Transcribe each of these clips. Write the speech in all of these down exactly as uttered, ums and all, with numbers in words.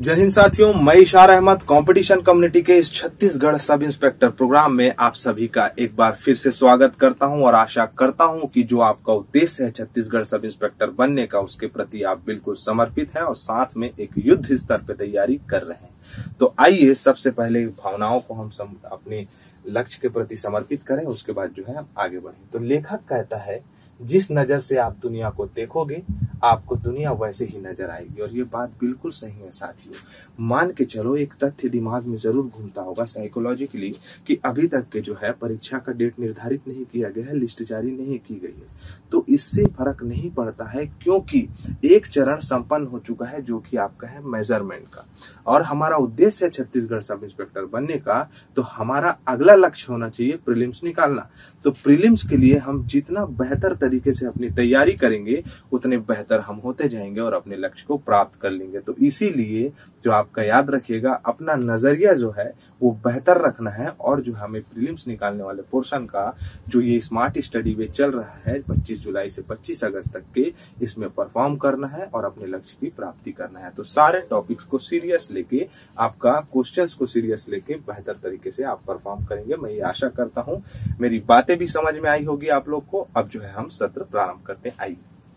जय हिंद साथियों, मैं इशार अहमद कंपटीशन कम्युनिटी के इस छत्तीसगढ़ सब इंस्पेक्टर प्रोग्राम में आप सभी का एक बार फिर से स्वागत करता हूं और आशा करता हूं कि जो आपका उद्देश्य है छत्तीसगढ़ सब इंस्पेक्टर बनने का, उसके प्रति आप बिल्कुल समर्पित हैं और साथ में एक युद्ध स्तर पर तैयारी कर रहे हैं। तो आइए सबसे पहले भावनाओं को हम सम, अपने लक्ष्य के प्रति समर्पित करें, उसके बाद जो है हम आगे बढ़ें। तो लेखक कहता है, जिस नजर से आप दुनिया को देखोगे आपको दुनिया वैसे ही नजर आएगी। और ये बात बिल्कुल सही है साथियों। मान के चलो एक तथ्य दिमाग में जरूर घूमता होगा साइकोलॉजिकली कि अभी तक के जो है परीक्षा का डेट निर्धारित नहीं किया गया है, लिस्ट जारी नहीं की गई है। तो इससे फर्क नहीं पड़ता है क्योंकि एक चरण संपन्न हो चुका है जो कि आपका है मेजरमेंट का। और हमारा उद्देश्य है छत्तीसगढ़ सब इंस्पेक्टर बनने का, तो हमारा अगला लक्ष्य होना चाहिए प्रीलिम्स निकालना। तो प्रीलिम्स के लिए हम जितना बेहतर तरीके से अपनी तैयारी करेंगे उतने बेहतर हम होते जाएंगे और अपने लक्ष्य को प्राप्त कर लेंगे। तो इसीलिए जो आपका याद रखिएगा, अपना नजरिया जो है वो बेहतर रखना है और जो हमें प्रीलिम्स निकालने वाले पोर्शन का जो ये स्मार्ट स्टडी वे चल रहा है पच्चीस जुलाई से पच्चीस अगस्त तक के, इसमें परफॉर्म करना है और अपने लक्ष्य की प्राप्ति करना है। तो सारे टॉपिक्स को सीरियस लेके, आपका क्वेश्चंस को सीरियस लेके बेहतर तरीके से आप परफॉर्म करेंगे। मैं ये आशा करता हूँ मेरी बातें भी समझ में आई होगी आप लोग को। अब जो है हम सत्र प्रारंभ करते हैं। आइए,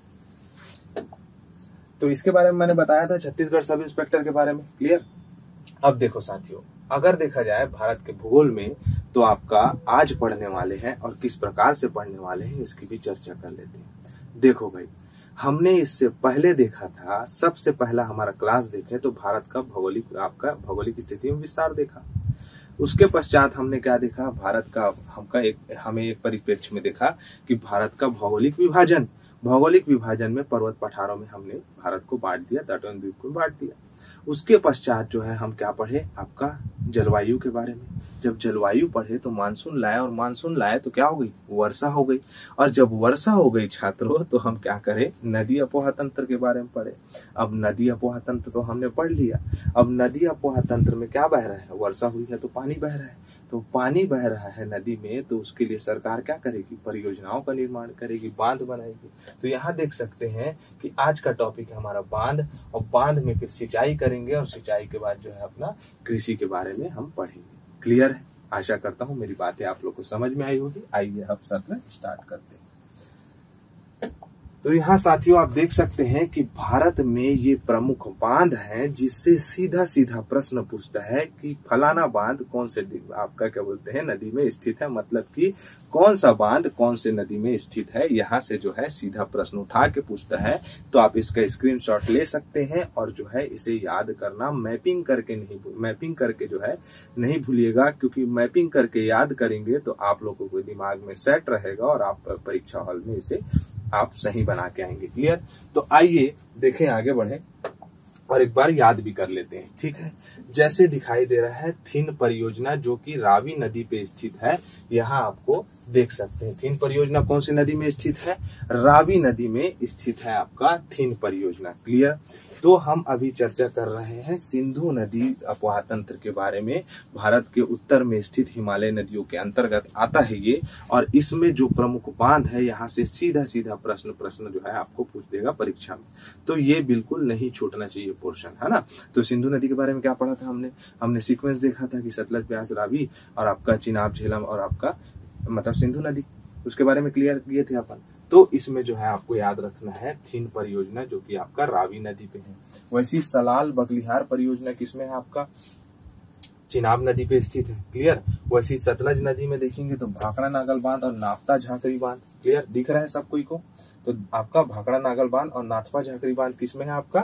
तो इसके बारे में मैंने बताया था छत्तीसगढ़ सब इंस्पेक्टर के बारे में, क्लियर। अब देखो साथियों, अगर देखा जाए भारत के भूगोल में तो आपका आज पढ़ने वाले हैं और किस प्रकार से पढ़ने वाले हैं इसकी भी चर्चा कर लेते हैं। देखो भाई, हमने इससे पहले देखा था, सबसे पहला हमारा क्लास देखे तो भारत का भौगोलिक आपका भौगोलिक स्थिति में विस्तार देखा। उसके पश्चात हमने क्या देखा, भारत का हमका एक हमें एक परिप्रेक्ष्य में देखा कि भारत का भौगोलिक विभाजन भौगोलिक विभाजन में पर्वत पठारों में हमने भारत को बांट दिया, तटवर्ती द्वीप को बांट दिया। उसके पश्चात जो है हम क्या पढ़े, आपका जलवायु के बारे में। जब जलवायु पढ़े तो मानसून लाए, और मानसून लाए तो क्या हो गई, वर्षा हो गई। और जब वर्षा हो गई छात्रों, तो हम क्या करें, नदी अपोहा तंत्र के बारे में पढ़े। अब नदी अपोहा तंत्र तो हमने पढ़ लिया। अब नदी अपोहा तंत्र में क्या बह रहा है, वर्षा हुई है तो पानी बह रहा है। तो पानी बह रहा है नदी में, तो उसके लिए सरकार क्या करेगी, परियोजनाओं का निर्माण करेगी, बांध बनाएगी। तो यहाँ देख सकते हैं कि आज का टॉपिक है हमारा बांध, और बांध में फिर सिंचाई करेंगे और सिंचाई के बाद जो है अपना कृषि के बारे में हम पढ़ेंगे। क्लियर है? आशा करता हूँ मेरी बातें आप लोग को समझ में आई होगी। आइए अब सत्र स्टार्ट करते हैं। तो यहाँ साथियों आप देख सकते हैं कि भारत में ये प्रमुख बांध हैं जिससे सीधा सीधा प्रश्न पूछता है कि फलाना बांध कौन से आपका क्या बोलते हैं नदी में स्थित है, मतलब कि कौन सा बांध कौन से नदी में स्थित है। यहाँ से जो है सीधा प्रश्न उठा के पूछता है। तो आप इसका स्क्रीनशॉट ले सकते हैं और जो है इसे याद करना, मैपिंग करके नहीं मैपिंग करके जो है नहीं भूलिएगा, क्योंकि मैपिंग करके याद करेंगे तो आप लोगों को दिमाग में सेट रहेगा और आप परीक्षा हॉल में इसे आप सही बना के आएंगे। क्लियर? तो आइए देखें, आगे बढ़े और एक बार याद भी कर लेते हैं। ठीक है, जैसे दिखाई दे रहा है थिन परियोजना जो कि रावी नदी पे स्थित है। यहाँ आपको देख सकते हैं थिन परियोजना कौन सी नदी में स्थित है, रावी नदी में स्थित है आपका थिन परियोजना। क्लियर? तो हम अभी चर्चा कर रहे हैं सिंधु नदी अपोहा तंत्र के बारे में। भारत के उत्तर में स्थित हिमालय नदियों के अंतर्गत आता है ये, और इसमें जो प्रमुख बांध है यहाँ से सीधा सीधा प्रश्न प्रश्न जो है आपको पूछ देगा परीक्षा में। तो ये बिल्कुल नहीं छूटना चाहिए पोर्शन, है ना। तो सिंधु नदी के बारे में क्या पढ़ा था हमने हमने सीक्वेंस देखा था कि सतलज, ब्यास, रावी और आपका चिनाब, झेलम और आपका मतलब सिंधु नदी, उसके बारे में क्लियर किए थे अपन। तो इसमें जो है आपको याद रखना है थिन परियोजना जो कि आपका रावी नदी पे है। वैसी सलाल बगलिहार परियोजना किसमें है, आपका चिनाब नदी पे स्थित है। क्लियर? वैसी सतलज नदी में देखेंगे तो भाखड़ा नागल बांध और नाथपा झाकरी बांध। क्लियर दिख रहा है सब कोई को? तो आपका भाखड़ा नागल बांध और नाथपा झाकरी बांध किसमें है, आपका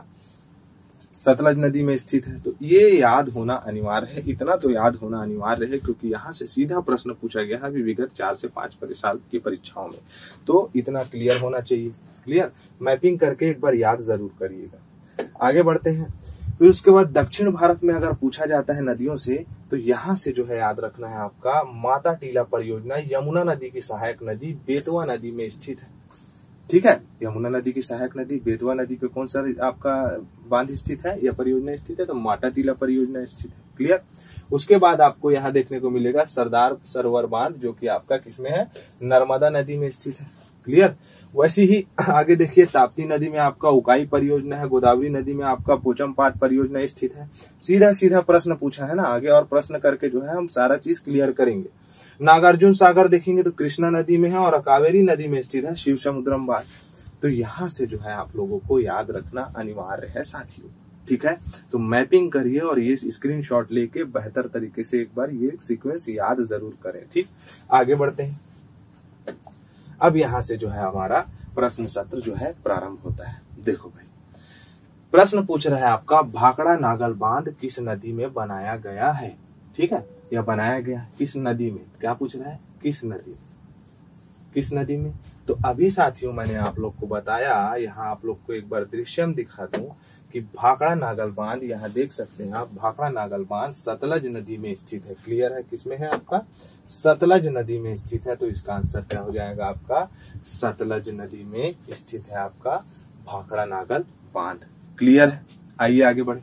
सतलज नदी में स्थित है। तो ये याद होना अनिवार्य है, इतना तो याद होना अनिवार्य है क्योंकि यहाँ से सीधा प्रश्न पूछा गया है अभी विगत चार से पांच साल की परीक्षाओं में। तो इतना क्लियर होना चाहिए। क्लियर? मैपिंग करके एक बार याद जरूर करिएगा। आगे बढ़ते हैं। फिर उसके बाद दक्षिण भारत में अगर पूछा जाता है नदियों से, तो यहाँ से जो है याद रखना है आपका माता टीला परियोजना यमुना नदी की सहायक नदी बेतवा नदी में स्थित है। ठीक है, यमुना नदी की सहायक नदी बेतवा नदी पे कौन सा आपका बांध स्थित है या परियोजना स्थित है, तो माता टीला परियोजना स्थित है। क्लियर? उसके बाद आपको यहाँ देखने को मिलेगा सरदार सरोवर बांध जो कि आपका किसमें है, नर्मदा नदी में स्थित है। क्लियर। वैसे ही आगे देखिए, ताप्ती नदी में आपका उकाई परियोजना है, गोदावरी नदी में आपका पोचमपाट परियोजना स्थित है। सीधा सीधा प्रश्न पूछा है ना, आगे और प्रश्न करके जो है हम सारा चीज क्लियर करेंगे। नागार्जुन सागर देखेंगे तो कृष्णा नदी में है और कावेरी नदी में स्थित है शिव समुद्रम बांध। तो यहाँ से जो है आप लोगों को याद रखना अनिवार्य है साथियों, ठीक है। तो मैपिंग करिए और ये स्क्रीनशॉट लेके बेहतर तरीके से एक बार ये सीक्वेंस याद जरूर करें, ठीक। आगे बढ़ते हैं। अब यहाँ से जो है हमारा प्रश्न सत्र जो है प्रारंभ होता है। देखो भाई, प्रश्न पूछ रहा है आपका, भाखड़ा नागल बांध किस नदी में बनाया गया है, ठीक है, या बनाया गया किस नदी में। क्या पूछ रहा है, किस नदी में, किस नदी में। तो अभी साथियों मैंने आप लोग को बताया, यहाँ आप लोग को एक बार दृश्यम दिखा दूं कि भाखड़ा नागल बांध, यहाँ देख सकते हैं आप, भाखड़ा नागल बांध सतलज नदी में स्थित है। क्लियर है, किसमें है आपका, सतलज नदी में स्थित है। तो इसका आंसर क्या हो जाएगा आपका, सतलज नदी में स्थित है आपका भाखड़ा नागल बांध। क्लियर है, आइए आगे बढ़े।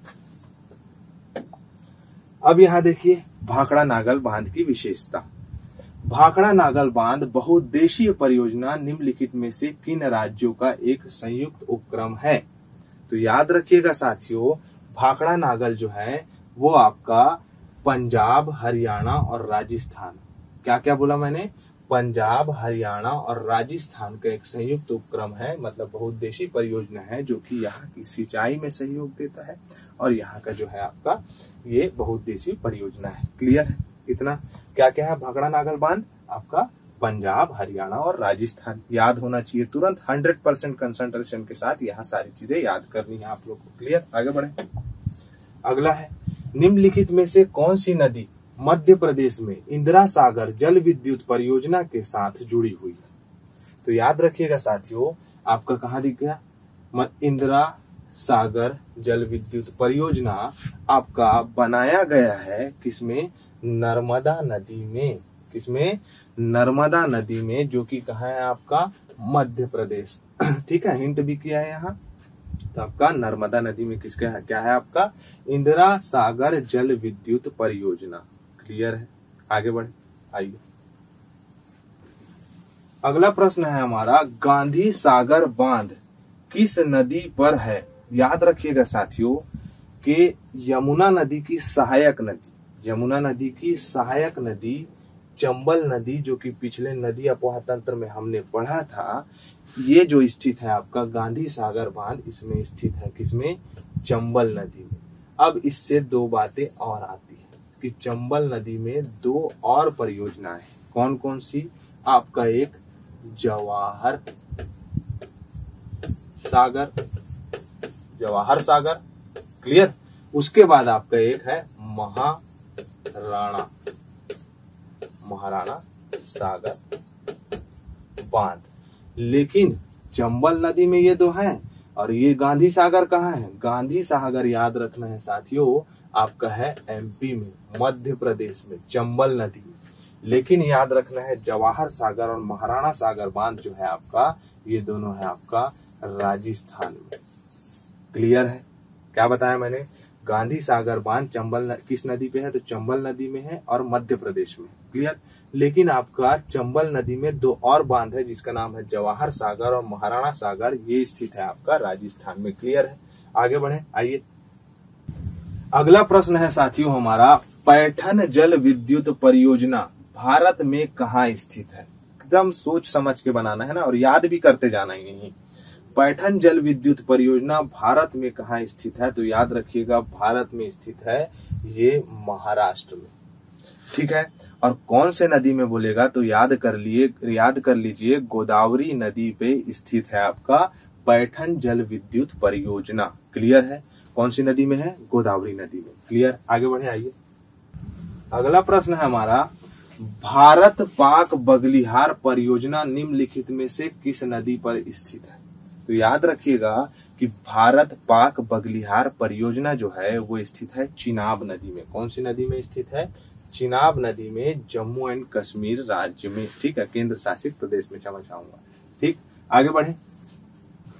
अब यहाँ देखिए भाखड़ा नागल बांध की विशेषता। भाखड़ा नागल बांध बहुउद्देशीय परियोजना निम्नलिखित में से किन राज्यों का एक संयुक्त उपक्रम है। तो याद रखिएगा साथियों, भाखड़ा नागल जो है वो आपका पंजाब, हरियाणा और राजस्थान, क्या क्या बोला मैंने, पंजाब, हरियाणा और राजस्थान का एक संयुक्त उपक्रम है, मतलब बहुउद्देशीय परियोजना है जो कि यहाँ की सिंचाई में सहयोग देता है और यहाँ का जो है आपका ये बहुउद्देशीय परियोजना है। क्लियर है, इतना क्या क्या है भाखड़ा नागल बांध आपका पंजाब, हरियाणा और राजस्थान, याद होना चाहिए तुरंत, हंड्रेड परसेंट कंसंट्रेशन के साथ यहाँ सारी चीजें याद करनी है आप लोग को। क्लियर, आगे बढ़े। अगला है, निम्नलिखित में से कौन सी नदी मध्य प्रदेश में इंदिरा सागर जल विद्युत परियोजना के साथ जुड़ी हुई है। तो याद रखिएगा साथियों, आपका कहाँ दिख गया, इंदिरा सागर जल विद्युत परियोजना आपका बनाया गया है किसमें, नर्मदा नदी में। किसमें, नर्मदा नदी में, जो कि कहाँ है आपका, मध्य प्रदेश। ठीक है, हिंट भी किया है यहाँ। तो आपका नर्मदा नदी में किसका है, क्या है आपका, इंदिरा सागर जल विद्युत परियोजना। क्लियर है, आगे बढ़े, आइए। अगला प्रश्न है हमारा, गांधी सागर बांध किस नदी पर है। याद रखिएगा साथियों कि यमुना नदी की सहायक नदी, यमुना नदी की सहायक नदी चंबल नदी, जो कि पिछले नदी अपवाह तंत्र में हमने पढ़ा था, ये जो स्थित है आपका गांधी सागर बांध, इसमें स्थित है किसमें, चंबल नदी में। अब इससे दो बातें और आती है कि चंबल नदी में दो और परियोजनाएं, कौन कौन सी, आपका एक जवाहर सागर, जवाहर सागर। क्लियर, उसके बाद आपका एक है महाराणा, महाराणा सागर बांध। लेकिन चंबल नदी में ये दो हैं और ये गांधी सागर कहाँ है, गांधी सागर याद रखना है साथियों आपका है एमपी में, मध्य प्रदेश में, चंबल नदी में। लेकिन याद रखना है जवाहर सागर और महाराणा सागर बांध जो है आपका, ये दोनों है आपका राजस्थान में। क्लियर है, क्या बताया मैंने, गांधी सागर बांध चंबल न, किस नदी पे है, तो चंबल नदी में है और मध्य प्रदेश में। क्लियर, लेकिन आपका चंबल नदी में दो और बांध है जिसका नाम है जवाहर सागर और महाराणा सागर, ये स्थित है आपका राजस्थान में। क्लियर है, आगे बढ़े, आइए। अगला प्रश्न है साथियों हमारा, पैठन जल विद्युत परियोजना भारत में कहाँ स्थित है। एकदम सोच समझ के बनाना है ना, और याद भी करते जाना ही नहीं। पैठन जल विद्युत परियोजना भारत में कहाँ स्थित है, तो याद रखिएगा भारत में स्थित है ये महाराष्ट्र में। ठीक है, और कौन से नदी में बोलेगा तो याद कर लिए याद कर लीजिए गोदावरी नदी पे स्थित है आपका पैठन जल विद्युत परियोजना। क्लियर है, कौन सी नदी में है, गोदावरी नदी में। क्लियर, आगे बढ़े, आइए। अगला प्रश्न है हमारा, भारत पाक बगलिहार परियोजना निम्नलिखित में से किस नदी पर स्थित है। तो याद रखिएगा कि भारत पाक बगलिहार परियोजना जो है वो स्थित है चिनाब नदी में। कौन सी नदी में स्थित है, चिनाब नदी में, जम्मू एंड कश्मीर राज्य में। ठीक है, केंद्र शासित प्रदेश में, क्षमा चाहूंगा। ठीक, आगे बढ़े।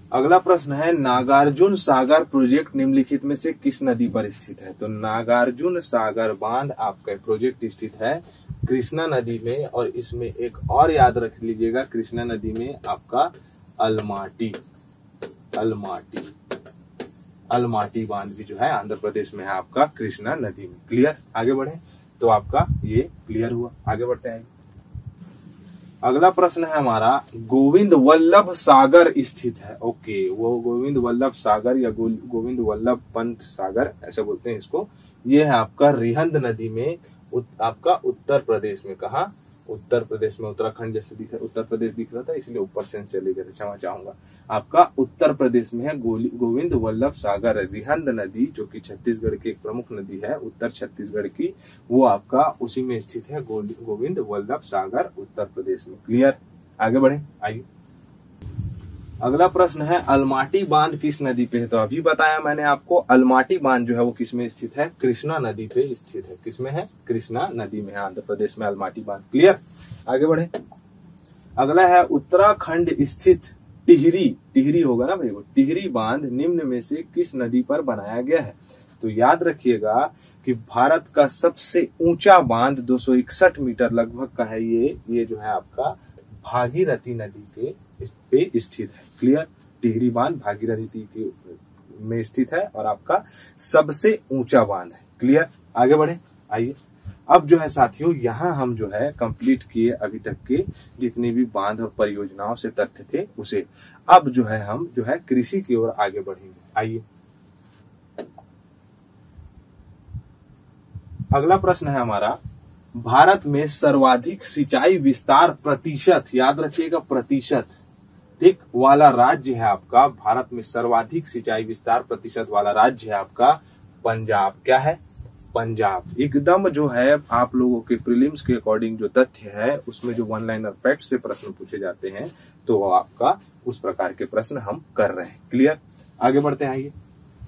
अगला प्रश्न है, नागार्जुन सागर प्रोजेक्ट निम्नलिखित में से किस नदी पर स्थित है? तो नागार्जुन सागर बांध आपका प्रोजेक्ट स्थित है कृष्णा नदी में, और इसमें एक और याद रख लीजिएगा, कृष्णा नदी में आपका अलमाटी अलमाटी अलमाटी बांध भी जो है आंध्र प्रदेश में है आपका कृष्णा नदी में। क्लियर? आगे बढ़े तो आपका ये क्लियर हुआ। आगे बढ़ते हैं। अगला प्रश्न है हमारा, गोविंद वल्लभ सागर स्थित है। ओके, वो गोविंद वल्लभ सागर या गो, गोविंद वल्लभ पंत सागर ऐसे बोलते हैं इसको। ये है आपका रिहंद नदी में, उत, आपका उत्तर प्रदेश में। कहा? उत्तर प्रदेश में। उत्तराखंड जैसे दिख रहा, उत्तर प्रदेश दिख रहा था इसलिए ऊपर से चले गए, क्षमा चाहूंगा। आपका उत्तर प्रदेश में है गोविंद वल्लभ सागर रिहंद नदी, जो कि छत्तीसगढ़ की एक प्रमुख नदी है, उत्तर छत्तीसगढ़ की, वो आपका उसी में स्थित है, गोविंद वल्लभ सागर उत्तर प्रदेश में। क्लियर? आगे बढ़े, आइए। अगला प्रश्न है, अलमाटी बांध किस नदी पे है? तो अभी बताया मैंने आपको, अलमाटी बांध जो है वो किस में स्थित है? कृष्णा नदी पे स्थित है। किसमें है? कृष्णा नदी में है, आंध्र प्रदेश में अलमाटी बांध। क्लियर? आगे बढ़े। अगला है, उत्तराखंड स्थित टिहरी टिहरी होगा ना भाई, वो टिहरी बांध निम्न में से किस नदी पर बनाया गया है? तो याद रखिएगा कि भारत का सबसे ऊंचा बांध दो सौ इकसठ मीटर लगभग का है, ये ये जो है आपका भागीरथी नदी के पे स्थित है। क्लियर? टिहरी बांध भागीरथी के में स्थित है और आपका सबसे ऊंचा बांध है। क्लियर? आगे बढ़े, आइए। अब जो है साथियों, यहाँ हम जो है कंप्लीट किए अभी तक के जितनी भी बांध और परियोजनाओं से तथ्य थे उसे। अब जो है हम जो है कृषि की ओर आगे बढ़ेंगे। आइए। अगला प्रश्न है हमारा, भारत में सर्वाधिक सिंचाई विस्तार प्रतिशत, याद रखिएगा प्रतिशत, ठीक, वाला राज्य है आपका, भारत में सर्वाधिक सिंचाई विस्तार प्रतिशत वाला राज्य है आपका पंजाब। क्या है? पंजाब। एकदम जो है आप लोगों के प्रीलिम्स के अकॉर्डिंग जो तथ्य है उसमें जो वन लाइनर फैक्ट से प्रश्न पूछे जाते हैं तो आपका उस प्रकार के प्रश्न हम कर रहे हैं। क्लियर? आगे बढ़ते हैं। आइए।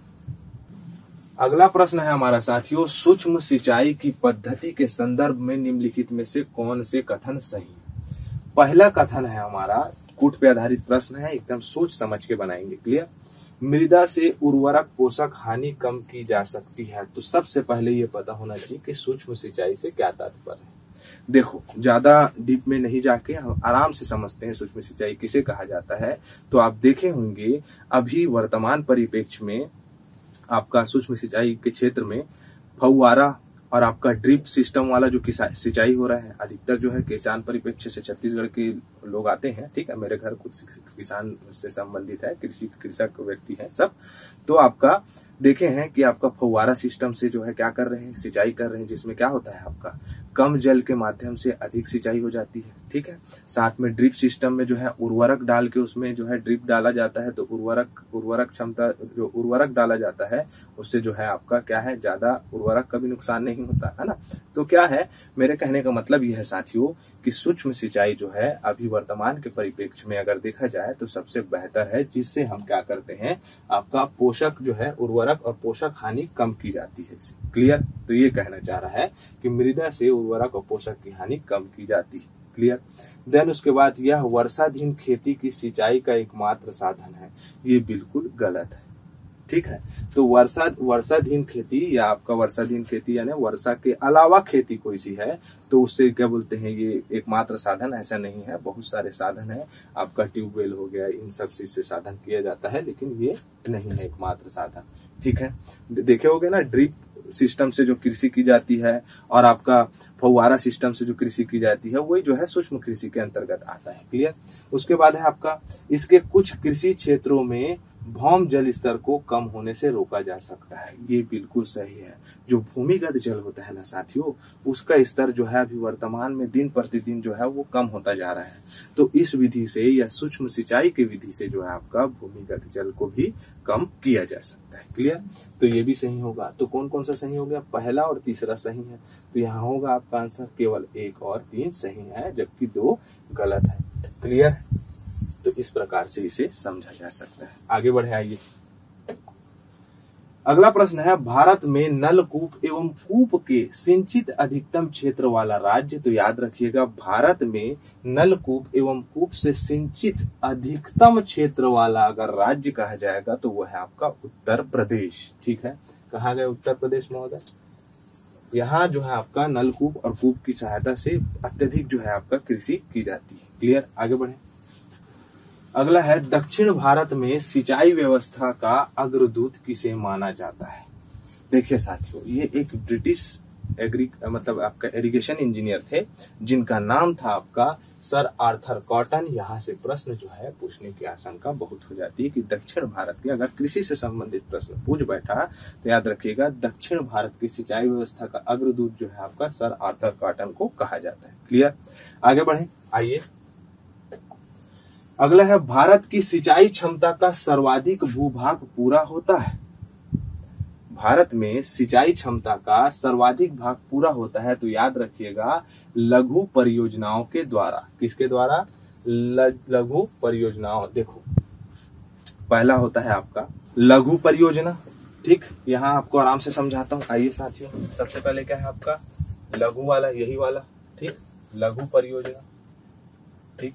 अगला प्रश्न है हमारा साथियों, सूक्ष्म सिंचाई की पद्धति के संदर्भ में निम्नलिखित में से कौन से कथन सही है? पहला कथन है हमारा, कूट पे आधारित प्रश्न है, एकदम सोच समझ के बनाएंगे। क्लियर? मृदा से उर्वरक पोषक हानि कम की जा सकती है। तो सबसे पहले ये पता होना चाहिए कि सूक्ष्म सिंचाई से क्या तात्पर्य है। देखो, ज्यादा डीप में नहीं जाके हम आराम से समझते हैं सूक्ष्म सिंचाई किसे कहा जाता है। तो आप देखे होंगे अभी वर्तमान परिप्रेक्ष्य में आपका सूक्ष्म सिंचाई के क्षेत्र में फव्वारा और आपका ड्रिप सिस्टम वाला जो सिंचाई हो रहा है, अधिकतर जो है किसान परिप्रेक्ष्य से छत्तीसगढ़ के लोग आते हैं। ठीक है, मेरे घर कुछ किसान से संबंधित है, कृषि कृषक व्यक्ति है सब। तो आपका देखे हैं कि आपका फव्वारा सिस्टम से जो है क्या कर रहे हैं, सिंचाई कर रहे हैं, जिसमें क्या होता है आपका कम जल के माध्यम से अधिक सिंचाई हो जाती है। ठीक है, साथ में ड्रिप सिस्टम में जो है उर्वरक डाल के उसमें जो है ड्रिप डाला जाता है, तो उर्वरक उर्वरक क्षमता जो उर्वरक डाला जाता है उससे जो है आपका क्या है, ज्यादा उर्वरक का भी नुकसान नहीं होता है ना। तो क्या है, मेरे कहने का मतलब यह है साथियों कि सूक्ष्म सिंचाई जो है अभी वर्तमान के परिप्रेक्ष्य में अगर देखा जाए तो सबसे बेहतर है, जिससे हम क्या करते हैं, आपका पोषक जो है उर्वरक और पोषक हानि कम की जाती है। क्लियर? तो ये कहना चाह रहा है कि मृदा से उर्वरक और पोषक की हानि कम की जाती है। क्लियर? देन उसके बाद यह वर्षाधीन खेती की सिंचाई का एकमात्र साधन है। ये बिल्कुल गलत है। ठीक है, तो वर्षा वर्षाधीन खेती या आपका वर्षाधीन खेती यानी वर्षा के अलावा खेती कोई सी है तो उससे क्या बोलते हैं, ये एकमात्र साधन ऐसा नहीं है, बहुत सारे साधन है। आपका ट्यूबवेल हो गया, इन सब चीज से साधन किया जाता है, लेकिन ये नहीं है एकमात्र साधन। ठीक है, देखे होगे ना, ड्रिप सिस्टम से जो कृषि की जाती है और आपका फव्वारा सिस्टम से जो कृषि की जाती है वही जो है सूक्ष्म कृषि के अंतर्गत आता है। क्लियर? उसके बाद है आपका, इसके कुछ कृषि क्षेत्रों में भौम जल स्तर को कम होने से रोका जा सकता है। ये बिल्कुल सही है। जो भूमिगत जल होता है ना साथियों, उसका स्तर जो है अभी वर्तमान में दिन प्रतिदिन जो है वो कम होता जा रहा है। तो इस विधि से या सूक्ष्म सिंचाई की विधि से जो है आपका भूमिगत जल को भी कम किया जा सकता है। क्लियर? तो ये भी सही होगा। तो कौन कौन सा सही हो गया? पहला और तीसरा सही है। तो यहाँ होगा आपका आंसर केवल एक और तीन सही है, जबकि दो गलत है। क्लियर? तो इस प्रकार से इसे समझा जा सकता है। आगे बढ़े, आइए। अगला प्रश्न है, भारत में नलकूप एवं कूप के सिंचित अधिकतम क्षेत्र वाला राज्य। तो याद रखिएगा, भारत में नलकूप एवं कूप से सिंचित अधिकतम क्षेत्र वाला अगर राज्य कहा जाएगा तो वह है आपका उत्तर प्रदेश। ठीक है, कहा गया उत्तर प्रदेश महोदय। यहाँ जो है आपका नलकूप और कूप की सहायता से अत्यधिक जो है आपका कृषि की जाती है। क्लियर, आगे बढ़े। अगला है, दक्षिण भारत में सिंचाई व्यवस्था का अग्रदूत किसे माना जाता है। देखिए साथियों, ये एक ब्रिटिश एग्री मतलब आपका इरिगेशन इंजीनियर थे जिनका नाम था आपका सर आर्थर कॉटन। यहाँ से प्रश्न जो है पूछने की आशंका बहुत हो जाती है कि दक्षिण भारत के अगर कृषि से संबंधित प्रश्न पूछ बैठा तो याद रखिएगा, दक्षिण भारत की सिंचाई व्यवस्था का अग्रदूत जो है आपका सर आर्थर कॉटन को कहा जाता है। क्लियर, आगे बढ़े। आइए, अगला है, भारत की सिंचाई क्षमता का सर्वाधिक भूभाग पूरा होता है। भारत में सिंचाई क्षमता का सर्वाधिक भाग पूरा होता है तो याद रखिएगा, लघु परियोजनाओं के द्वारा। किसके द्वारा? लघु परियोजनाओं। देखो, पहला होता है आपका लघु परियोजना। ठीक, यहाँ आपको आराम से समझाता हूँ। आइए साथियों, सबसे पहले क्या है आपका लघु वाला, यही वाला। ठीक, लघु परियोजना। ठीक,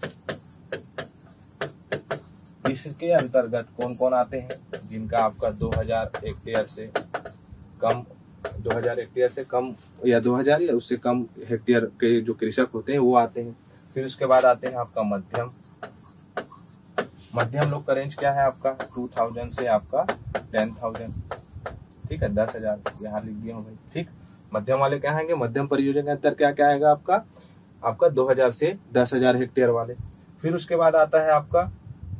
इसके अंतर्गत कौन कौन आते हैं? जिनका आपका दो हज़ार हेक्टेयर से कम दो हज़ार हेक्टेयर से कम या दो हज़ार या उससे कम हेक्टेयर के जो कृषक होते हैं वो आते हैं। फिर उसके बाद आते हैं आपका मध्यम मध्यम लोग का रेंज क्या है आपका दो हज़ार से आपका दस हज़ार। ठीक है, दस हजार यहाँ लिख दिया हूँ भाई। ठीक, मध्यम वाले क्या आएंगे? मध्यम परियोजना के अंतर क्या क्या आएगा आपका आपका दो हज़ार से दस हज़ार हेक्टेयर वाले। फिर उसके बाद आता है आपका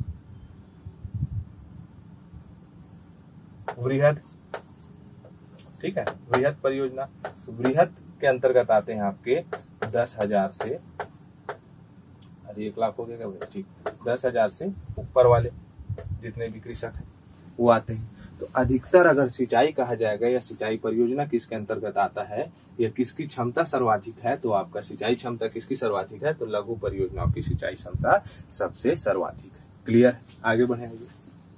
वृहद। ठीक है, वृहद परियोजना। वृहद के अंतर्गत आते हैं आपके दस हजार से, अरे एक लाख हो गया क्या भाई? ठीक, दस हजार से ऊपर वाले जितने भी कृषक हैं वो आते हैं। तो अधिकतर अगर सिंचाई कहा जाएगा या सिंचाई परियोजना किसके अंतर्गत आता है या किसकी क्षमता सर्वाधिक है, तो आपका सिंचाई क्षमता किसकी सर्वाधिक है? तो लघु परियोजनाओं की सिंचाई क्षमता सबसे सर्वाधिक है। क्लियर, आगे बढ़ेंगे।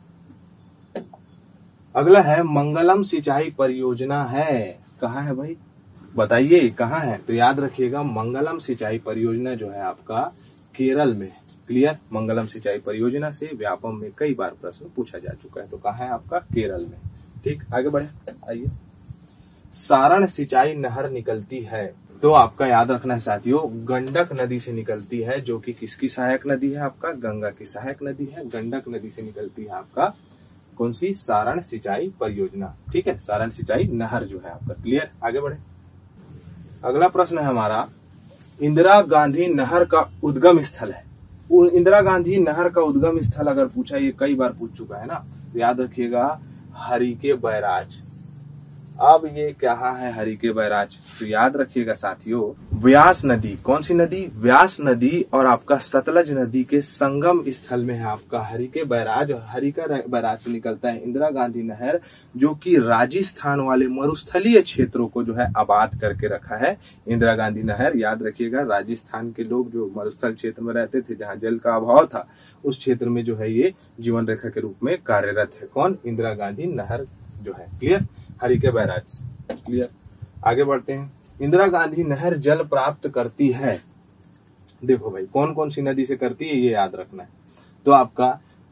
अगला है, मंगलम सिंचाई परियोजना है। कहाँ है भाई, बताइए कहाँ है? तो याद रखिएगा, मंगलम सिंचाई परियोजना जो है आपका केरल में। क्लियर, मंगलम सिंचाई परियोजना से व्यापम में कई बार प्रश्न पूछा जा चुका है। तो कहाँ है आपका? केरल में। ठीक, आगे बढ़े। आइए, सारण सिंचाई नहर निकलती है तो आपका याद रखना है साथियों, गंडक नदी से निकलती है, जो कि किसकी सहायक नदी है? आपका गंगा की सहायक नदी है। गंडक नदी से निकलती है आपका कौन सी? सारण सिंचाई परियोजना। ठीक है, सारण सिंचाई नहर जो है आपका। क्लियर, आगे बढ़े। अगला प्रश्न है हमारा, इंदिरा गांधी नहर का उद्गम स्थल है। इंदिरा गांधी नहर का उद्गम स्थल अगर पूछा, ये कई बार पूछ चुका है ना, तो याद रखिएगा हरिके बैराज। अब ये क्या है हरिके बैराज? तो याद रखिएगा साथियों, व्यास नदी, कौन सी नदी? व्यास नदी और आपका सतलज नदी के संगम स्थल में है आपका हरिके बैराज। और हरिका बैराज से निकलता है इंदिरा गांधी नहर, जो कि राजस्थान वाले मरुस्थलीय क्षेत्रों को जो है आबाद करके रखा है। इंदिरा गांधी नहर, याद रखिएगा, राजस्थान के लोग जो मरुस्थल क्षेत्र में रहते थे, जहाँ जल का अभाव था, उस क्षेत्र में जो है ये जीवन रेखा के रूप में कार्यरत है। कौन? इंदिरा गांधी नहर जो है। Clear, Harike barrage. क्लियर, आगे बढ़ते हैं। इंदिरा गांधी नहर जल प्राप्त करती है, देखो भाई कौन कौन सी नदी से करती है ये याद रखना है। तो आपका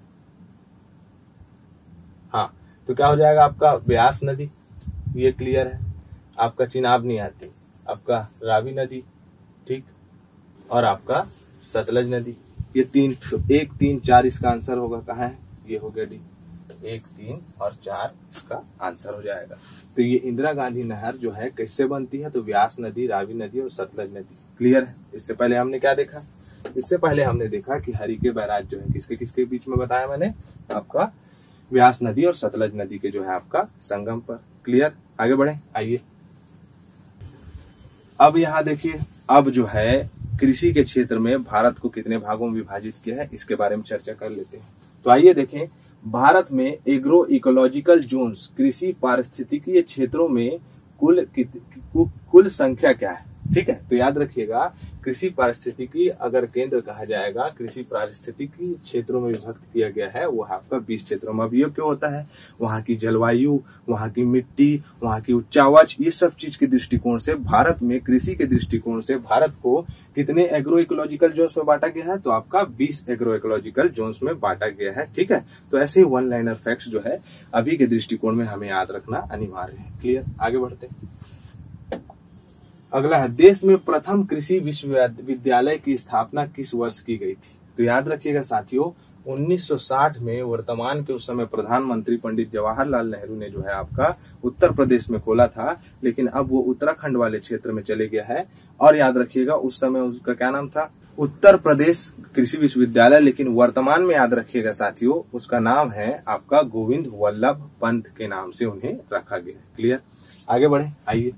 हाँ तो क्या हो जाएगा आपका व्यास नदी, ये क्लियर है। आपका चिनाब नहीं आती, आपका रावी नदी, ठीक, और आपका सतलज नदी, ये तीन। तो एक तीन चार इसका आंसर होगा, कहाँ है? ये हो गया डी, एक तीन और चार इसका आंसर हो जाएगा। तो ये इंदिरा गांधी नहर जो है किससे बनती है? तो व्यास नदी, रावी नदी और सतलज नदी। क्लियर है। इससे पहले हमने क्या देखा? इससे पहले हमने देखा कि हरिके बैराज जो है किसके किसके बीच में बताया मैंने? आपका व्यास नदी और सतलज नदी के जो है आपका संगम पर। क्लियर, आगे बढ़े। आइए अब यहाँ देखिए, अब जो है कृषि के क्षेत्र में भारत को कितने भागों में विभाजित किया है इसके बारे में चर्चा कर लेते हैं। तो आइए देखें, भारत में एग्रो इकोलॉजिकल जोन्स, कृषि पारिस्थितिकीय क्षेत्रों में कुल कुल संख्या क्या है? ठीक है, तो याद रखिएगा कृषि पारिस्थितिकी अगर केंद्र कहा जाएगा, कृषि पारिस्थितिकी क्षेत्रों में विभक्त किया गया है वो आपका बीस क्षेत्रों में। अब ये क्यों होता है, वहाँ की जलवायु, वहाँ की मिट्टी, वहाँ की उच्चावच, ये सब चीज के दृष्टिकोण से भारत में कृषि के दृष्टिकोण से भारत को कितने एग्रो इकोलॉजिकल जोन्स में बांटा गया है, तो आपका बीस एग्रो इकोलॉजिकल जोन्स में बांटा गया है। ठीक है, तो ऐसे वन लाइनर फैक्ट्स जो है अभी के दृष्टिकोण में हमें याद रखना अनिवार्य है। क्लियर, आगे बढ़ते हैं। अगला है, देश में प्रथम कृषि विश्वविद्यालय की स्थापना किस वर्ष की गई थी? तो याद रखिएगा साथियों, उन्नीस सौ साठ में वर्तमान के उस समय प्रधानमंत्री पंडित जवाहरलाल नेहरू ने जो है आपका उत्तर प्रदेश में खोला था, लेकिन अब वो उत्तराखंड वाले क्षेत्र में चले गया है। और याद रखिएगा उस समय उसका क्या नाम था, उत्तर प्रदेश कृषि विश्वविद्यालय, लेकिन वर्तमान में याद रखिएगा साथियों उसका नाम है आपका गोविंद वल्लभ पंत के नाम से उन्हें रखा गया। क्लियर, आगे बढ़े, आइए।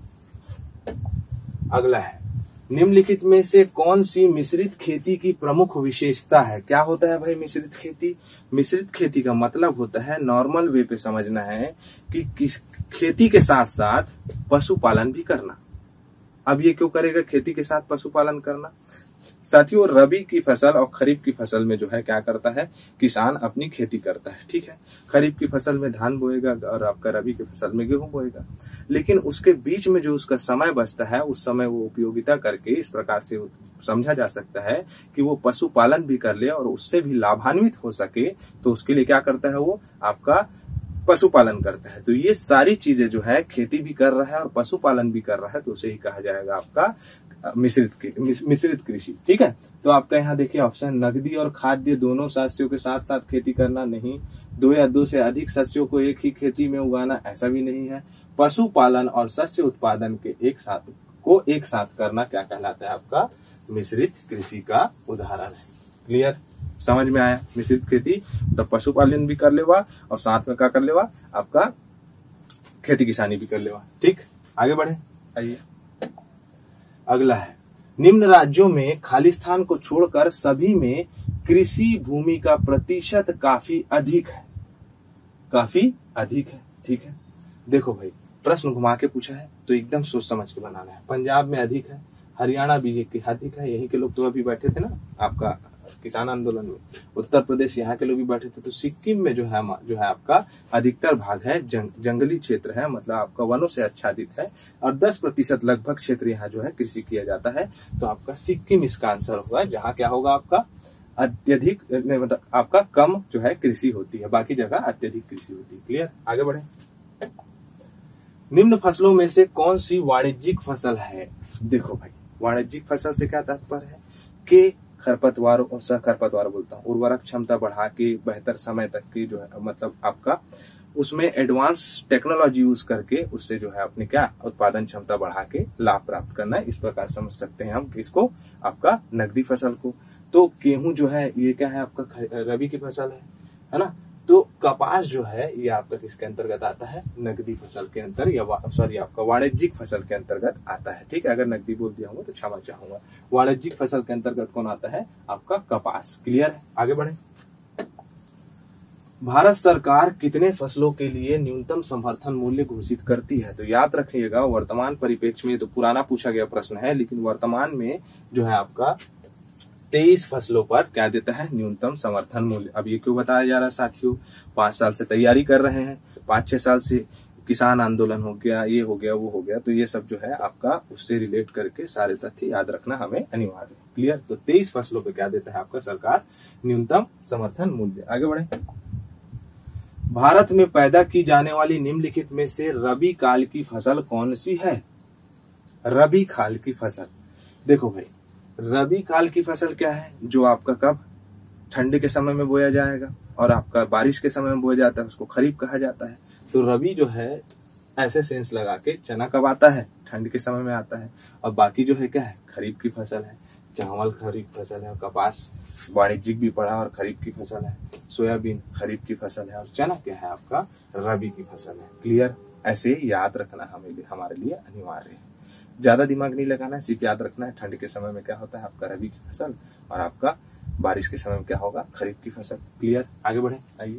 अगला है, निम्नलिखित में से कौन सी मिश्रित खेती की प्रमुख विशेषता है? क्या होता है भाई मिश्रित खेती? मिश्रित खेती का मतलब होता है, नॉर्मल वे पे समझना है कि किस खेती के साथ साथ पशुपालन भी करना। अब ये क्यों करेगा खेती के साथ पशुपालन करना? साथियों, रबी की फसल और खरीफ की फसल में जो है क्या करता है, किसान अपनी खेती करता है। ठीक है, खरीफ की फसल में धान बोएगा और आपका रबी की फसल में गेहूं बोएगा, लेकिन उसके बीच में जो उसका समय बचता है उस समय वो उपयोगिता करके इस प्रकार से समझा जा सकता है कि वो पशुपालन भी कर ले और उससे भी लाभान्वित हो सके, तो उसके लिए क्या करता है, वो आपका पशुपालन करता है। तो ये सारी चीजें जो है, खेती भी कर रहा है और पशुपालन भी कर रहा है, तो उसे ही कहा जाएगा आपका मिश्रित मिश्रित कृषि। ठीक है, तो आपका यहाँ देखिए ऑप्शन, नगदी और खाद्य दोनों शस्यों के साथ साथ खेती करना नहीं, दो या दो से अधिक शस्यों को एक ही खेती में उगाना, ऐसा भी नहीं है, पशुपालन और शस्य उत्पादन के एक साथ को एक साथ करना क्या कहलाता है, आपका मिश्रित कृषि का उदाहरण है। क्लियर, समझ में आया? मिश्रित खेती तो पशुपालन भी कर लेवा और साथ में क्या कर लेवा, आपका खेती किसानी भी कर लेवा। ठीक, आगे बढ़े, आइए। अगला है, निम्न राज्यों में खालिस्तान को छोड़कर सभी में कृषि भूमि का प्रतिशत काफी अधिक है। काफी अधिक है, ठीक है। देखो भाई, प्रश्न घुमा के पूछा है तो एकदम सोच समझ के बनाना है। पंजाब में अधिक है, हरियाणा बीजेपी अधिक है, यहीं के लोग तो अभी बैठे थे ना आपका किसान आंदोलन में, उत्तर प्रदेश यहाँ के लोग भी बैठे थे। तो सिक्किम में जो है जो है आपका अधिकतर भाग है जंग, जंगली क्षेत्र है, मतलब आपका वनों से आच्छादित है, और दस प्रतिशत लगभग क्षेत्र यहाँ जो है कृषि किया जाता है। तो आपका सिक्किम इसका आंसर होगा, जहाँ क्या होगा आपका अत्यधिक, मतलब आपका कम जो है कृषि होती है, बाकी जगह अत्यधिक कृषि होती है। क्लियर, आगे बढ़े। निम्न फसलों में से कौन सी वाणिज्यिक फसल है? देखो भाई, वाणिज्यिक फसल से क्या तात्पर्य है कि खरपतवार और सह खरपतवार बोलता हूँ, उर्वरक क्षमता बढ़ा के बेहतर समय तक की जो है, मतलब आपका उसमें एडवांस टेक्नोलॉजी यूज करके उससे जो है अपने क्या उत्पादन क्षमता बढ़ा के लाभ प्राप्त करना है। इस प्रकार समझ सकते हैं हम किसको, आपका नकदी फसल को। तो गेहूं जो है ये क्या है, आपका रबी की फसल है, है ना। तो कपास जो है ये आपका किसके अंतर्गत आता है, नकदी फसल के अंतर या सॉरी आपका वाणिज्यिक फसल के अंतर्गत आता है। ठीक है, अगर नकदी बोल दिया हूँ तो क्षमा चाहूंगा। वाणिज्यिक फसल के अंतर्गत कौन आता है, आपका कपास। क्लियर है, आगे बढ़े। भारत सरकार कितने फसलों के लिए न्यूनतम समर्थन मूल्य घोषित करती है? तो याद रखिएगा, वर्तमान परिप्रेक्ष्य में तो पुराना पूछा गया प्रश्न है, लेकिन वर्तमान में जो है आपका तेईस फसलों पर क्या देता है, न्यूनतम समर्थन मूल्य। अब ये क्यों बताया जा रहा है साथियों, पांच साल से तैयारी कर रहे हैं, पांच छह साल से किसान आंदोलन हो गया, ये हो गया वो हो गया, तो ये सब जो है आपका उससे रिलेट करके सारे तथ्य याद रखना हमें अनिवार्य है। क्लियर, तो तेईस फसलों पे क्या देता है आपका सरकार, न्यूनतम समर्थन मूल्य। आगे बढ़े। भारत में पैदा की जाने वाली निम्नलिखित में से रबी काल की फसल कौन सी है? रबी काल की फसल, देखो भाई, रबी काल की फसल क्या है, जो आपका कब ठंड के समय में बोया जाएगा और आपका बारिश के समय में बोया जाता है, उसको खरीफ कहा जाता है। तो रबी जो है ऐसे सेंस लगा के चना कब आता है, ठंड के समय में आता है, और बाकी जो है क्या है, खरीफ की फसल है। चावल खरीफ फसल है, कपास वाणिज्यिक भी पड़ा और खरीफ की फसल है, सोयाबीन खरीफ की फसल है, और चना क्या है आपका रबी की फसल है। क्लियर, ऐसे याद रखना हमें हमारे लिए अनिवार्य है, ज्यादा दिमाग नहीं लगाना है, सिर्फ याद रखना है ठंड के समय में क्या होता है आपका रबी की फसल, और आपका बारिश के समय में क्या होगा, खरीफ की फसल। क्लियर, आगे बढ़े, आइए।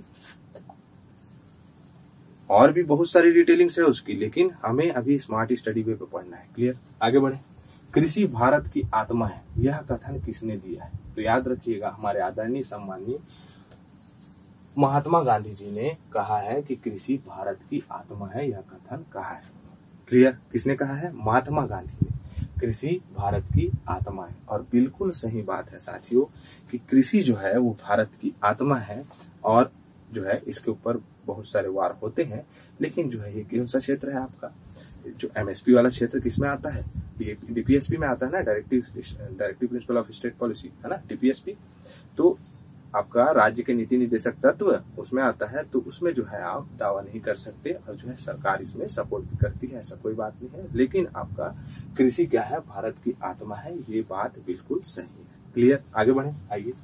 और भी बहुत सारी डिटेलिंग्स है उसकी, लेकिन हमें अभी स्मार्ट स्टडी वे पे पढ़ना है। क्लियर, आगे बढ़े। कृषि भारत की आत्मा है, यह कथन किसने दिया है? तो याद रखिएगा, हमारे आदरणीय सम्माननीय महात्मा गांधी जी ने कहा है कि कृषि भारत की आत्मा है, यह कथन कहा है। क्लियर? किसने कहा है? महात्मा गांधी ने। कृषि भारत की आत्मा है, और बिल्कुल सही बात है साथियों कि कृषि जो है वो भारत की आत्मा है, और जो है इसके ऊपर बहुत सारे वार होते हैं, लेकिन जो है ये कौन सा क्षेत्र है आपका? जो एमएसपी वाला क्षेत्र किसमें आता है? डीपीएसपी में आता है ना, directive directive principle of state policy, है ना, डीपीएसपी। तो आपका राज्य के नीति निर्देशक तत्व उसमें आता है, तो उसमें जो है आप दावा नहीं कर सकते, और जो है सरकार इसमें सपोर्ट भी करती है, ऐसा कोई बात नहीं है। लेकिन आपका कृषि क्या है? भारत की आत्मा है, ये बात बिल्कुल सही है। क्लियर? आगे बढ़े, आइए।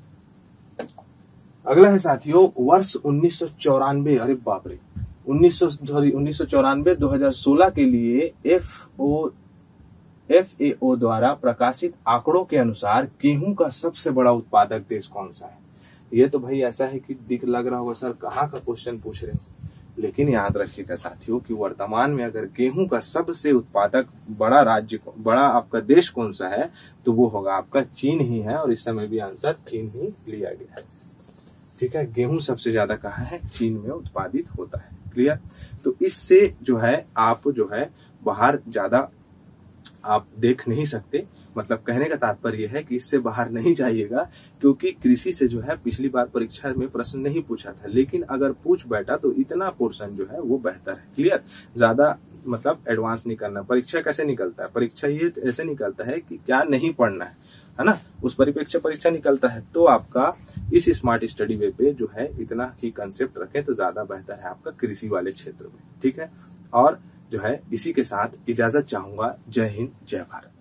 अगला है साथियों, वर्ष उन्नीस सौ चौरानवे, अरे बाप रे, उन्नीस सौ सॉरी उन्नीस सौ चौरानवे दो हजार सोलह के लिए एफ ओ एफ ए ओ द्वारा प्रकाशित आंकड़ों के अनुसार गेहूं का सबसे बड़ा उत्पादक देश कौन सा है? ये तो भाई ऐसा है कि दिख लग रहा होगा सर कहाँ का क्वेश्चन पूछ रहे हो, लेकिन याद रखिएगा साथियों कि वर्तमान में अगर गेहूं का सबसे उत्पादक बड़ा राज्य, बड़ा आपका देश कौन सा है, तो वो होगा आपका चीन ही है, और इस समय भी आंसर चीन ही लिया गया है। ठीक है, गेहूं सबसे ज्यादा कहाँ है? चीन में उत्पादित होता है। क्लियर? तो इससे जो है आप जो है बाहर ज्यादा आप देख नहीं सकते, मतलब कहने का तात्पर्य है कि इससे बाहर नहीं जाइएगा, क्योंकि कृषि से जो है पिछली बार परीक्षा में प्रश्न नहीं पूछा था, लेकिन अगर पूछ बैठा तो इतना पोर्शन जो है वो बेहतर है। क्लियर? ज्यादा मतलब एडवांस नहीं करना। परीक्षा कैसे निकलता है? परीक्षा ये ऐसे निकलता है कि क्या नहीं पढ़ना है, है ना, उस परिप्रेक्ष्य परीक्षा निकलता है। तो आपका इस स्मार्ट स्टडी वे पे जो है इतना ही कंसेप्ट रखें तो ज्यादा बेहतर है आपका कृषि वाले क्षेत्र में। ठीक है, और जो है इसी के साथ इजाजत चाहूंगा। जय हिंद, जय भारत।